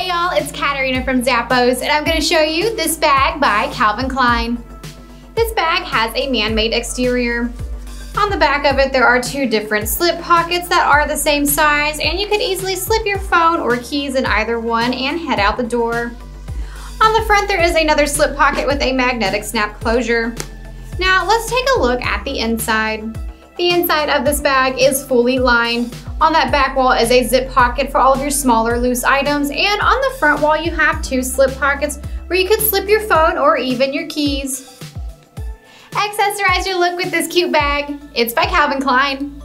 Hey y'all, it's Katarina from Zappos, and I'm going to show you this bag by Calvin Klein. This bag has a man-made exterior. On the back of it, there are two different slip pockets that are the same size, and you could easily slip your phone or keys in either one and head out the door. On the front, there is another slip pocket with a magnetic snap closure. Now, let's take a look at the inside. The inside of this bag is fully lined. On that back wall is a zip pocket for all of your smaller loose items, and on the front wall you have two slip pockets where you could slip your phone or even your keys. Accessorize your look with this cute bag. It's by Calvin Klein.